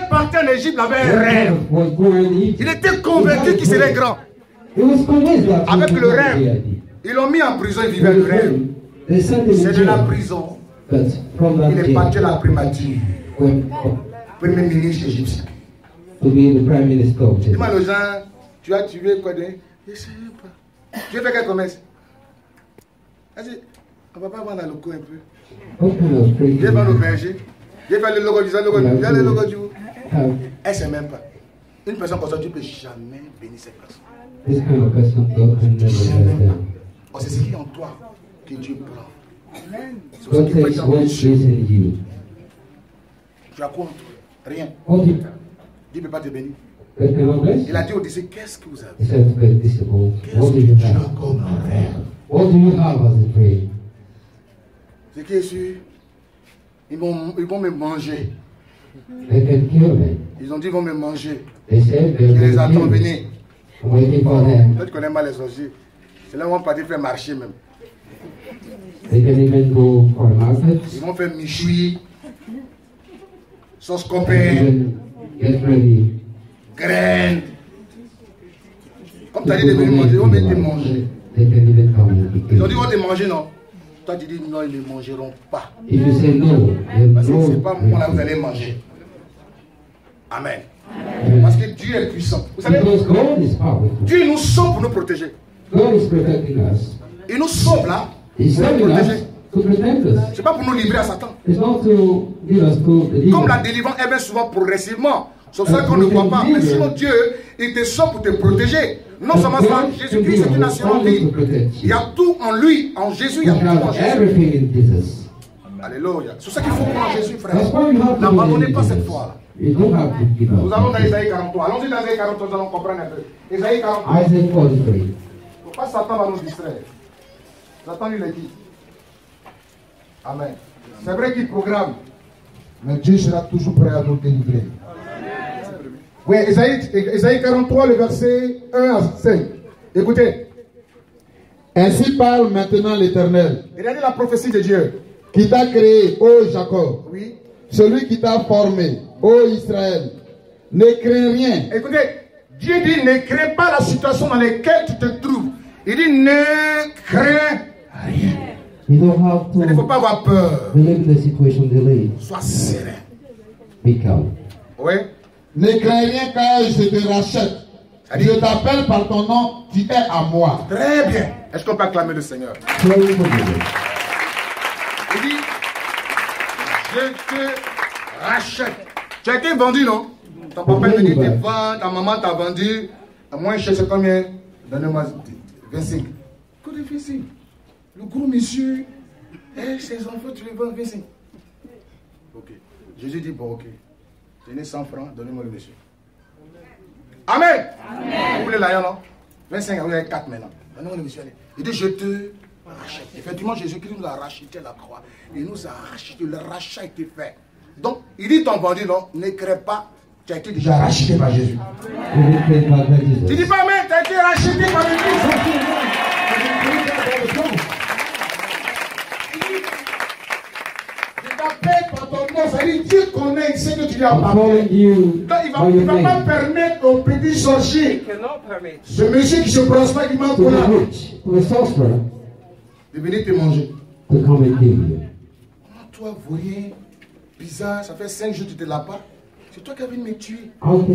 parti en Égypte, il avait un rêve. Il était convaincu qu'il serait grand. Avec le rêve, ils l'ont mis en prison, il vivait le rêve. C'est de la prison. Il est parti à la primature. Premier ministre égyptien. Dis-moi aux gens, tu as tué quoi de... Je ne sais pas. Tu as fait quel commerce? Vas-y, on ne va pas vendre dans le coin un peu. Je vais vendre au berger. Je vais faire le logo du jour. Elle ne sait même pas. Une personne comme ça, tu ne peux jamais bénir cette personne. C'est ce qui est en toi que Dieu prend. C'est ce qui peut être en Dieu. Tu as quoi en toi? Rien. Dieu ne peut pas te bénir. Il a dit aux disciples, qu'est-ce que vous avez? Qu'est-ce que tu as comme rêve? Ce qui est sûr, ils vont me manger. Ils ont dit qu'ils vont me manger. Je les attends venir. Toi, tu connais mal les sorciers. C'est là où on va partir faire marcher même. Ils vont faire michoui, sauce copain, graines. Comme tu as dit de venir manger, ils vont venir te manger. Ils ont dit qu'ils vont te manger, non? Toi, tu dis non, ils ne mangeront pas. Parce que ce n'est pas moi là que vous allez manger. Amen. Parce que Dieu est puissant. Vous savez, Dieu nous sauve pour nous protéger. Il nous sauve là pour nous protéger. Ce n'est pas pour nous livrer à Satan. Comme la délivrance est bien souvent progressivement. C'est pour ça qu'on ne voit pas. Mais sinon Dieu, il te sauve pour te protéger. Non seulement ça, Jésus-Christ c'est une assurance vie. Il y a tout en lui. En Jésus, il y a tout en Jésus. Alléluia. C'est ça qu'il faut croire en Jésus, frère. N'abandonnez pas cette foi-là. Nous allons dans Isaïe 43. Allons-y dans Isaïe 43, nous allons comprendre un peu. Isaïe 43. Il ne faut pas Satan va nous distraire. Satan lui l'a dit. Amen. C'est vrai qu'il programme. Mais Dieu sera toujours prêt à nous délivrer. Oui, Isaïe 43, le verset 1 à 5. Écoutez. Ainsi parle maintenant l'Éternel. Regardez la prophétie de Dieu. Qui t'a créé, ô Jacob. Oui. Celui qui t'a formé, ô Israël. Ne crains rien. Écoutez, Dieu dit ne crains pas la situation dans laquelle tu te trouves. Il dit ne crains rien. Il ne faut pas avoir peur. Sois serein. Oui. Ne crains rien car je te rachète. Je t'appelle par ton nom, tu es à moi. Très bien. Est-ce qu'on peut acclamer le Seigneur? Il dit, je te rachète. Tu as été vendu, non? Ton papa me dit, t'es vendu, ta maman t'a vendu. À moins cher, c'est combien? Donnez-moi 25. Quoi de 25? Le gros monsieur, ses enfants, tu les vends 25. Ok. Jésus dit, bon, ok. Tenez 100 francs, donnez-moi le monsieur. Amen. Amen. Vous voulez l'argent, non? 25, vous avez 4 maintenant. Donnez-moi le monsieur, allez. Il dit, je te rachète. Effectivement, Jésus-Christ nous a racheté à la croix. Il nous a racheté, le rachat a été fait. Donc, il dit, ton vendu, non, ne crée pas. Tu as été déjà racheté par Jésus. Tu dis pas, mais tu as été racheté par Jésus. Ça dit Dieu connaît, il sait que tu lui as parlé. Donc il ne va pas permettre aux petits sorciers, ce monsieur qui se prospère, qui manque pour la de venir te manger. Comment toi, vous voyez, bizarre, ça fait 5 jours que tu te l'as pas. C'est toi qui as venu me tuer.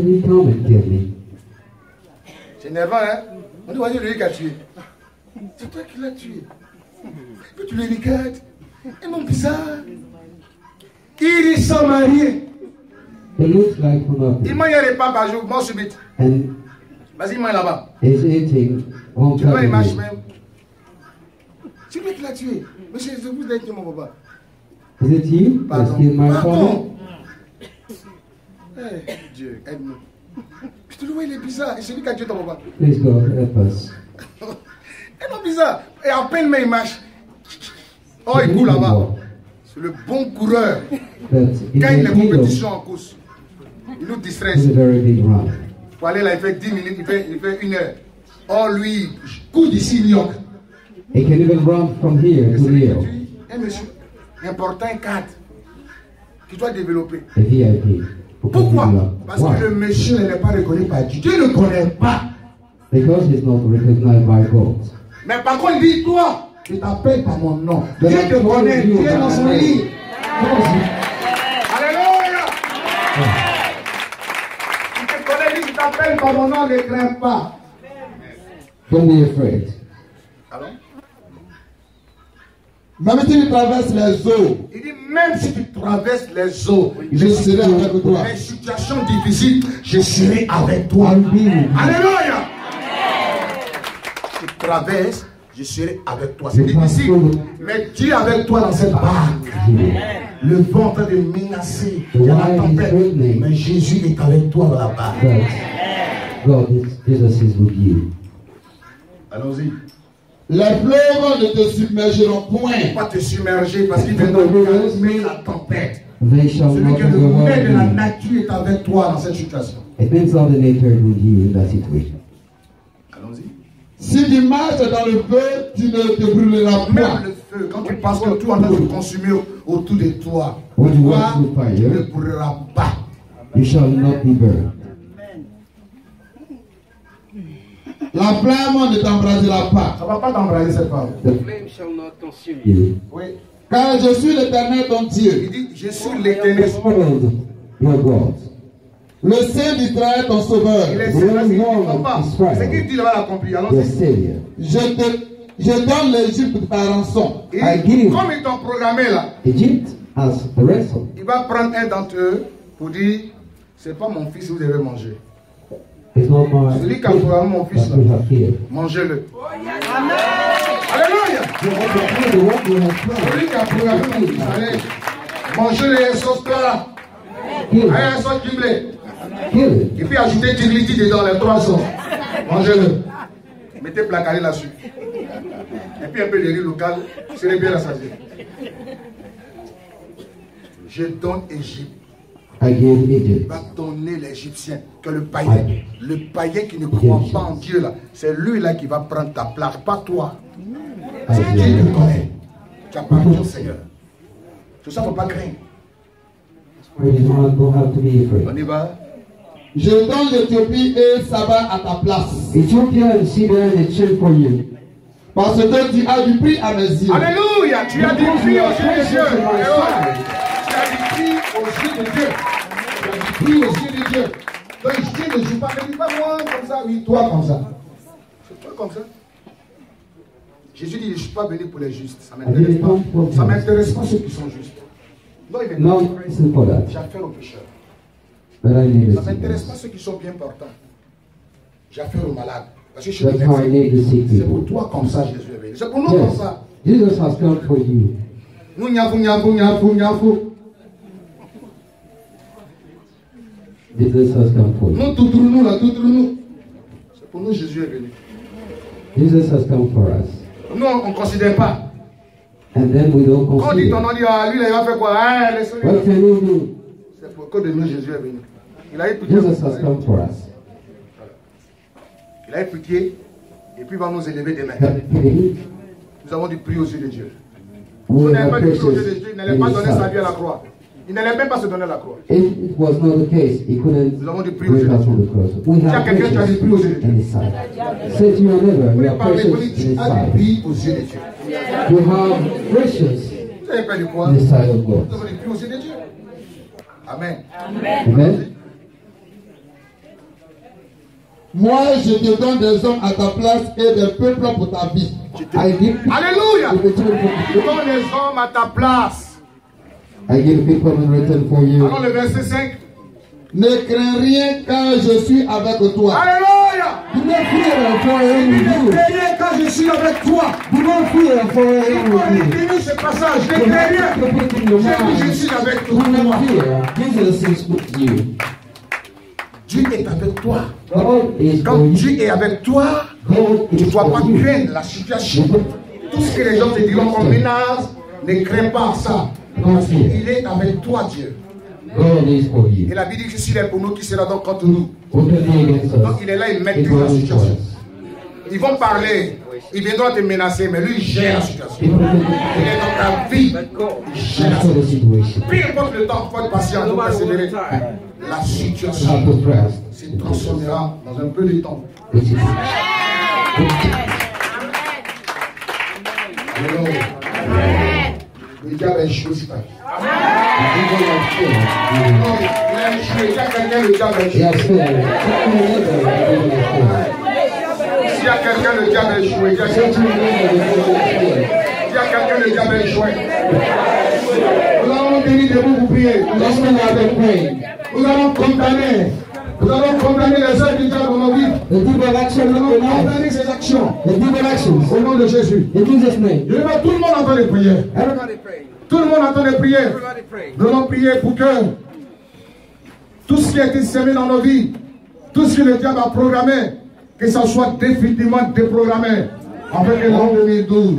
C'est énervant, hein? On dit, voyez, lui qui a tué. C'est toi qui l'as tué. Puis tu le regardes. Et mon bizarre. Il sont mariés. Il mange un repas par jour, mort subite. Vas-y, mange là-bas. Tu vois, il marche même. C'est lui qui l'a tué. Monsieur, je vous ai dit mon papa. Pardon. Hey, Dieu, aide-nous. Puis tu le vois, il est bizarre. Et c'est lui qui a tué ton papa. Please God, help us. Et non, bizarre. Et à peine, mais il marche. Oh, il court là-bas. C'est le bon coureur. Gagne les compétitions en course. Il nous distrait. Pour aller là, il fait 10 minutes, il fait 1 heure. Oh, lui, court d'ici New York. He can even run from here to New York. Un monsieur, important cadre, qui doit développer. A VIP. Pourquoi? Parce que le méchant n'est pas reconnu par Dieu. Dieu ne connaît pas. Because he's not recognized by God. Mais par contre, il dit, toi, je t'appelle par mon nom. Dieu te connaît, Dieu est dans son lit. Alléluia. Il te connaît, il t'appelle par mon nom, ne crains pas. Don't be afraid. Alors? Même si tu traverses les eaux, Il dit, même si tu traverses les eaux, je serai avec toi. les situations difficiles, je serai avec toi. I'll be with you. Alléluia. Tu traverses, je serai avec toi. C'est difficile. Mais Dieu est avec toi dans cette barque. Le vent est en train de menacer. Il y a la tempête. Mais Jésus est avec toi dans la barque. But God Jesus is with you. Allons-y. Les fleuves ne te submergeront point. Il ne faut pas te submerger parce qu'il vient de calmer la tempête. They shall Celui not qui est le maître de la overwhelm you. nature est avec toi dans cette situation. It means all the nature with you in that situation. Allons-y. Si tu marches dans le feu, tu ne te brûleras Même pas. le feu, quand tu penses que tout est en train de se consumer autour de toi, When you toi, walk through tu ne fire, brûleras pas. you shall not be burned. La flamme ne t'embrasera pas. Ça ne va pas t'embraser cette femme. The flame shall not consume you. you. Oui. Car je suis l'Éternel ton Il Dieu, dit, je suis l'éternel. World, your God. le Saint d'Israël ton Sauveur. Il est ce qu'il dit là-bas l'accompli. The Allons-y. Savior. Je donne l'Égypte par rançon. Et I give. comme ils t'ont programmé là, Egypt as the ransom. il va prendre un d'entre eux pour dire, c'est pas mon fils que vous devez manger. It's not my Celui qui a programmé mon fils that we là, have killed. mangez-le. Alléluia. The one we have killed. Celui qui a programmé mon fils, allez, mangez-les sauces là. Kill it. Allez, sauce giblée. Kill it. Et puis ajoutez tigliti dedans, les 3 sauces. Mangez-le. Mettez placardé là-dessus. Et puis un peu de riz local, c'est bien rassasié. Je donne Égypte. I give Il Egypt. va donner l'Égyptien, que le païen qui ne croit pas en Dieu là, c'est lui là qui va prendre ta place, pas toi. I Dieu te give. connaît. Tu appartiens au Seigneur. Tout ça, il ne faut pas craindre. We don't have to be afraid. On y va. Je donne l'Éthiopie et Saba à ta place. Ethiopia and Syria and exchange for you. Parce que tu as du prix à mes yeux. Alléluia. Tu as du prix aux yeux de Dieu. Alléluia. Tu as du prix aux yeux de Dieu. Tu as du prix aux yeux de Dieu. Donc Dieu ne joue pas. Ne dis pas moi comme ça, oui, toi comme ça. C'est toi comme ça. Jésus dit, je ne suis pas venu pour les justes. Ça ne m'intéresse pas. Ça ne m'intéresse pas ceux qui sont justes. Non, il No m'intéresse. reason for that. J'ai affaire aux pécheurs. But I need Ça to ne m'intéresse see pas ceux qui sont bien portants. J'ai affaire aux malades. Parce que je suis That's how I need to see C'est pour people. toi comme ça, Jésus est venu. C'est pour nous comme Yes. ça. Jesus has come for you. Nous, nyafou. Jesus has come for you. Nous, tout. C'est pour nous, Jésus est venu. Jesus has come for us. Nous, on ne considère pas. And then we don't Quand on dit ton consider. nom, on dit, ah, lui, là, il va faire quoi? Ah, laisse-le. What can you do? C'est pour que de nous, Jésus est venu. Il a eu pitié. Jesus has come for us. Il a eu pitié. Et puis, il va nous élever demain. Have pity. Nous avons du prix aux yeux de Dieu. We Il n'avait have pas du prix aux yeux de precious Dieu. Il n'allait in pas His donner sa vie à la sight. croix. Il n'allait même pas se donner à la croix. If it was not the case, He couldn't Nous avons du prix bring aux yeux de us to Dieu. the cross. We Tiens, have quelqu'un qui a du prix aux yeux de precious in Dieu. His sight. Say to your neighbor, Vous you ne are parlez pas, precious tu in His as du sight. prix aux yeux de Dieu. You have precious Vous avez pas du quoi? in the sight of God. Nous avons du prix aux yeux de Dieu. Amen. Amen. Moi, je te donne des hommes à ta place et des peuples pour ta vie. I give Alléluia. in return Tu for donnes les hommes à ta place. I give people in return for you. Alors le verset 5. Ne crains rien car je suis avec toi. Alléluia. Do not fear, for I am Ne with you. crains rien quand je suis avec toi. Do not fear, for I Il am faut with you. retenir ce passage. Ne You crains have rien. to put in your J'ai dit, je mind. suis avec Do toi. not fear. Jesus is with you. Dieu est avec toi. God is Quand for you. Dieu est avec toi, God tu ne is dois pas for you. craindre la situation. Tout ce que les gens te diront comme menace, ne crains pas ça. Parce qu'il est avec toi, Dieu. God is for you. Et la Bible dit que s'il est pour nous, qui sera donc contre nous? Who can be against Donc us? il est là, il It maîtrise la was for situation. us. Ils vont parler. Il viendra te menacer, mais lui, il gère la situation. Il est dans ta vie. Il gère la situation. Peu importe le temps, il faut être patient, il faut persévérer. La situation se transformera dans un peu de temps. Le diable a échoué aussi. Il a échoué. Il y a quelqu'un, le diable a échoué. S'il y a quelqu'un, le diable a échoué. Il y a quelqu'un, le diable a échoué. Nous allons venir debout pour prier. Nous allons condamner. Nous allons condamner les œuvres du diable dans nos vies. Nous allons condamner ses actions. Au nom de Jésus. Je veux voir tout le monde entendre les prières. Tout le monde entend les prières. Nous allons prier pour que tout ce qui a été semé dans nos vies, tout ce que le diable a programmé, que ça soit définitivement déprogrammé. Afin que l'an 2012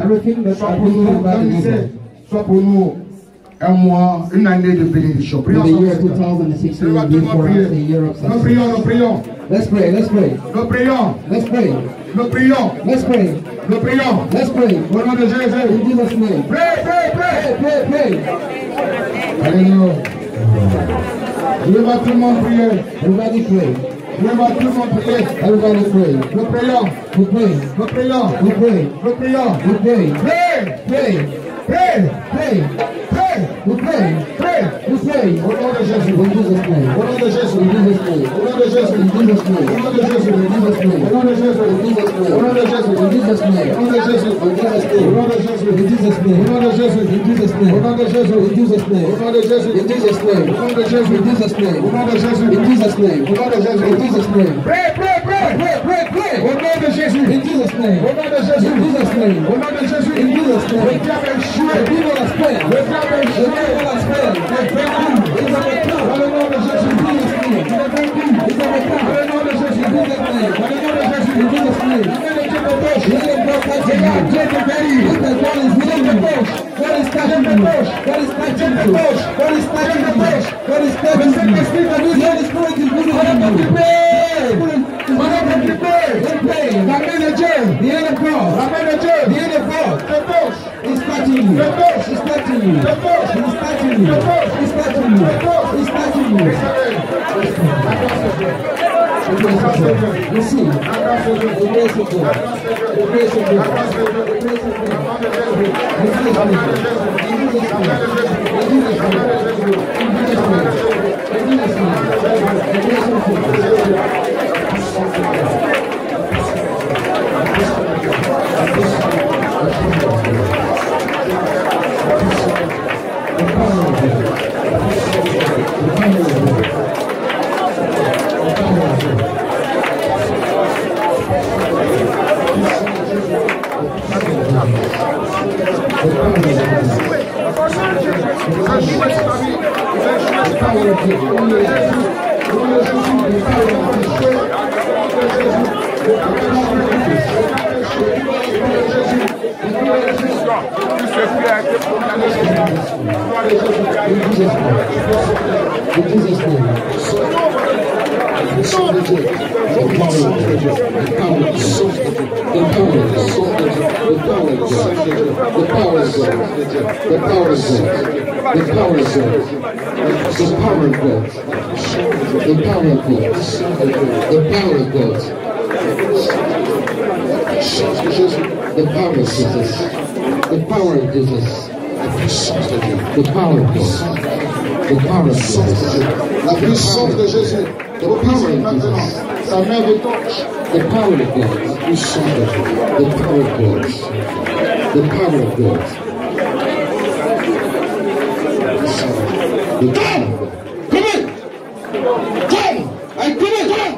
soit pour nous un mois, une année de bénédiction. Prions ensemble. Nous prions, nous prions. Let's pray, let's pray. Nous prions. Let's pray. Nous prions. Let's pray. Nous prions. Let's pray. Au nom de Jésus. In Jesus' name. Pray, pray, pray. Pray, pray. Alléluia. Je vais voir tout le monde prier. Everybody pray. Je vais voir tout le monde prier. Everybody pray. Nous prions. We pray. Nous prions. We pray. Nous prions. We pray. Pray. Pray. Pray. Pray. Pray. We pray. Pray. We pray. Au nom de Jésus. In Jesus' name. Au nom de Jésus. In Jesus' name. Au nom de Jésus. In Jesus' name. Au nom de Jésus. In Jesus' name. Au nom de Jésus. In Jesus' Au nom name. de Jésus. In Jesus' name. Au nom de Jésus. In Jesus' Au nom name. de Jésus. In Jesus' Au name. nom de Jésus. In Jesus' Au name. nom de Jésus. In Jesus' name. Au nom de Jésus. In Jesus' name. Au nom de Jésus. In Jesus' name. Au nom de Jésus. In Jesus' name. Au nom de Jésus. In Jesus' name. Pray, pray, pray. Pray, pray, pray. Au nom de Jésus. In Jesus' name. Au nom de Jésus. In Jesus' name. Au nom de Jésus. In Jesus' name. Le diable est échoué. The people has failed. Le diable est The échoué. people has failed. Il est vaincu. It's a return. Dans le nom de Jésus. In Jesus' name. Il est vaincu. It's a return. Dans le nom de Jésus. In Jesus' name. Dans le nom de Jésus. In Jesus' name. Il est le Dieu de poche. Let it go touch you. Regarde, Dieu te guérit. Look at God is healing you. God is touching you. God is touching you. God is touching you. God is touching you. The Holy Spirit is visiting you. Pendant que tu pries, la main de Dieu, The hand of God. la main de Dieu, The hand of God te touche. is touching you. Te touche. He's touching you. Te touche. He's touching you. He's touching you. He's touching you. Receive. La grâce de Dieu. The grace of God. The grace of God. The grace of God. In Jesus' name. In Jesus' name. In Jesus' name. In Jesus' name. In Jesus' name. The grace of God. The power of God. The power of God. The power of God. The power of Jesus. The power of Jesus. The power of God. The power of Jesus. La puissance de Jésus. The power of Jesus. Sa main de touche. The power of God. The power of God. The power of God. The power of God. Come in. Come. I come in. Come.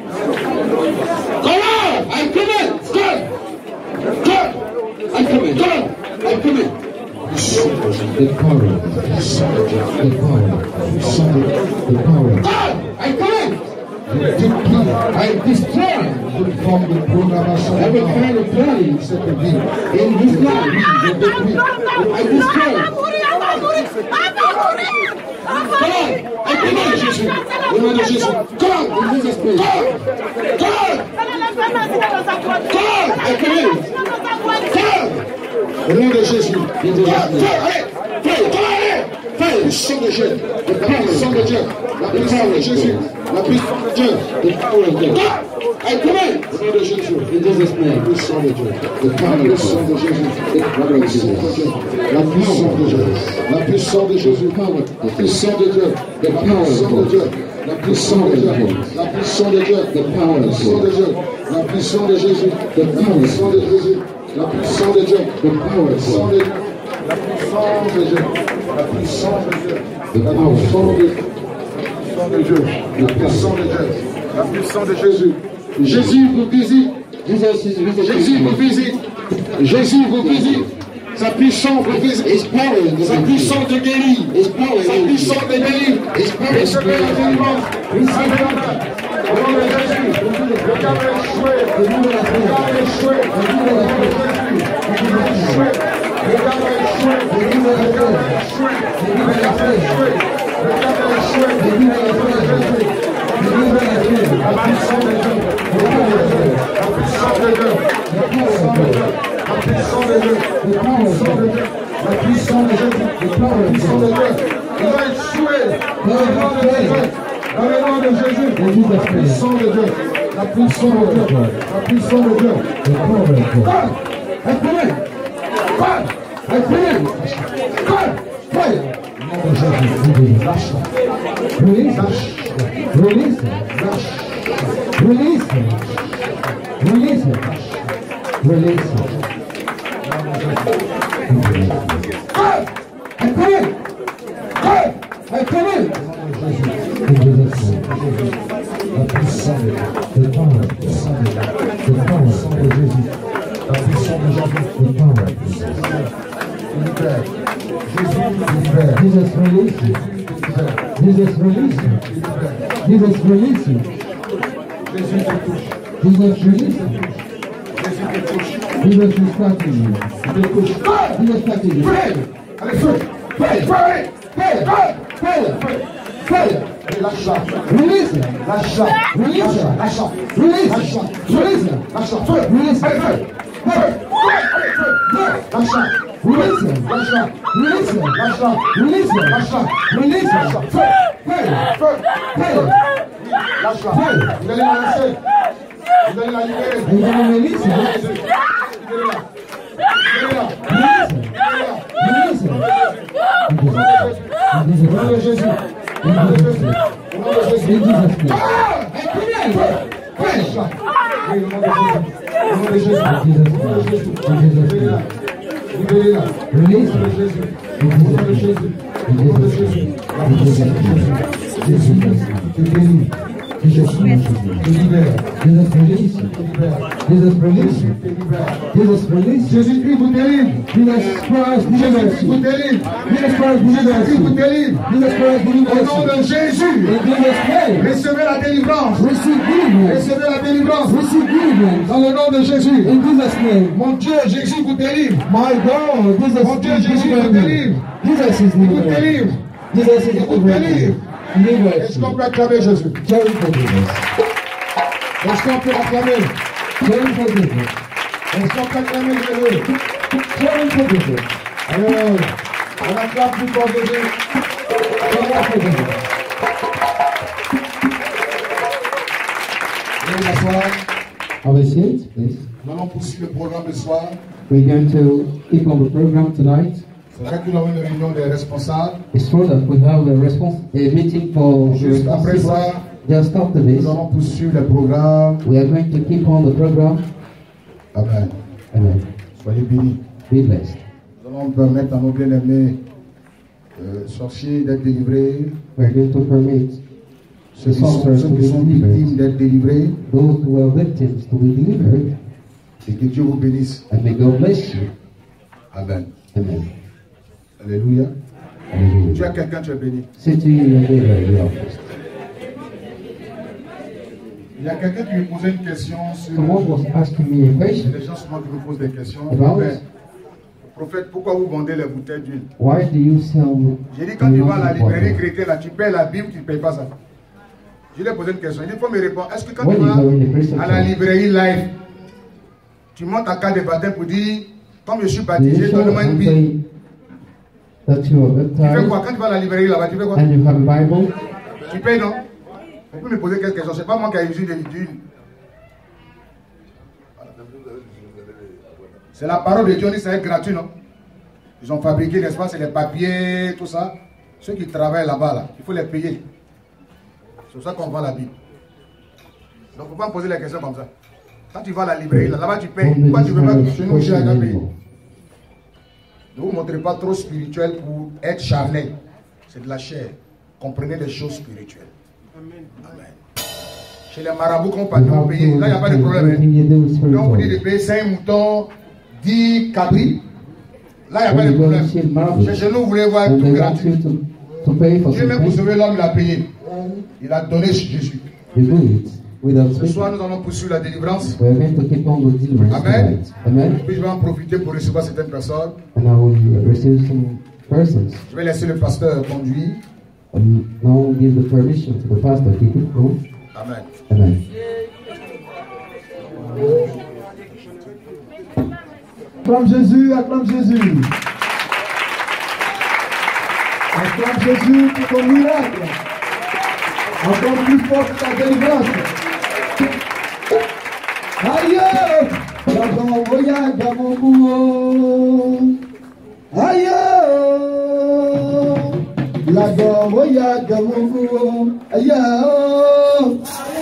Come on. I come in. Come. Come. I come in. Come. I come in. The power of God. The power. The power. God. I come in. I destroy from the programmation every kind of planning in this life. I destroy. Au nom de Jésus. Au nom de Jésus. Au nom de Jésus. La puissance de Dieu. La puissance de Dieu. La puissance de Jésus. La puissance de Dieu. I command. Au nom de Jésus. La puissance de Dieu. La puissance de Jésus. La puissance de Dieu. La puissance de Jésus. La puissance de Dieu. La puissance de Dieu. La puissance de Dieu. La puissance de Dieu. La puissance de Dieu. La puissance de Jésus. La puissance de Jésus. La puissance de Dieu. La puissance de Dieu. La puissance de Dieu. La puissance de Dieu. La puissance de Dieu. La puissance de Dieu. La puissance de Jésus. Jésus vous visite. Jésus vous visite. Jésus vous visite. Sa puissance vous visite. Sa puissance de guérir. Sa puissance de bénir. Recevez la délivrance. Recevez la main. Au nom de Jésus. Le diable est échoué. Le diable est échoué. Le diable est échoué. Le diable est échoué. Le diable est échoué. Le diable est échoué. Le diable est échoué. Le diable est échoué. La puissance de Dieu. La puissance de Dieu. La puissance de Dieu. La puissance de Dieu. La puissance de Dieu. La puissance de Dieu. La puissance de Dieu. Il va échouer. Dans le nom de Jésus. Dans le nom de Jésus. La puissance de Dieu. La puissance de Dieu. La puissance de Dieu. Release. Jésus-Christ vous délivre. Jésus-Christ vous délivre. Jésus-Christ vous délivre. Au nom de Jésus, recevez la délivrance. Recevez la délivrance. Dans le nom de Jésus. Mon Dieu, Jésus vous délivre. Mon Dieu, Jésus vous délivre. Il vous délivre. Il vous délivre. Est-ce qu'on peut acclamer Jésus? Est-ce qu'on peut acclamer? Est-ce qu'on peut acclamer Jésus? Alors, on acclame plus fort Jésus. Veuillez m'asseoir. Have a seat, please. Nous allons poursuivre le programme ce soir. We're going to keep on the program tonight. C'est vrai que nous avons une réunion des responsables. It's true that we have a meeting for the Juste après ça, just after this. nous allons poursuivre le programme. We are going to keep on the program. Amen. Amen. Soyez bénis. Be blessed. Nous allons permettre à nos bien-aimés sorciers d'être délivrés. We're going to permit Ceux qui sont victimes d'être délivrés. those who are victims to be delivered. Et que Dieu vous bénisse. And may God bless you. Amen. Amen. Alléluia. Hallelujah. Tu as quelqu'un, tu es béni. Say to you, your neighbor, you are blessed. Il y a quelqu'un qui me posait une question sur. Someone was asking me a question Les gens souvent qui me posent des questions. about Prophète, pourquoi vous vendez les bouteilles d'huile? Why do you sell? J'ai dit, quand tu vas à la librairie chrétienne, là, tu payes la Bible, tu ne payes pas ça. Je lui ai posé une question. Il dit, il faut me répondre. Est-ce que quand tu vas à la librairie live, tu montes ta carte de baptême pour dire, comme je suis baptisé, donne-moi une Bible. Tu fais quoi? Quand tu vas à la librairie là-bas, tu fais quoi? And you have a Bible? Tu payes, non? On peut me poser quelques questions. C'est pas moi qui ai usé d'huile. C'est la parole de Dieu, ça va être gratuit, non? Ils ont fabriqué, n'est-ce pas? C'est les papiers, tout ça. Ceux qui travaillent là-bas, là, il faut les payer. C'est pour ça qu'on vend la Bible. Donc, il ne faut pas me poser les questions comme ça. Quand tu vas à la librairie, là-bas, tu payes. Pourquoi tu ne veux pas chez nous, j'ai à payer? Ne vous montrez pas trop spirituel pour être charnel. C'est de la chair. Comprenez les choses spirituelles. Amen. Amen. Chez les marabouts qu'on paye, là, il n'y a pas de problème. Quand on vous dit de payer 5 moutons, 10 cabris, là, il n'y a pas de problème. Chez nous, vous voulez voir tout gratuit. Dieu même pour sauver l'homme, il a payé. Il a donné Jésus. Ce soir, nous allons poursuivre la délivrance. Amen. Puis je vais en profiter pour recevoir certaines personnes. Je vais laisser le pasteur conduire. Now give the permission to the pastor. He could go. Amen. Amen. Acclame Jésus, acclame Jésus. Acclame Jésus pour ton miracle. Encore plus fort que ta délivrance. Aïe! Yagoya Gamogo. Aïe! La Gamoya Gamogo. Aïe!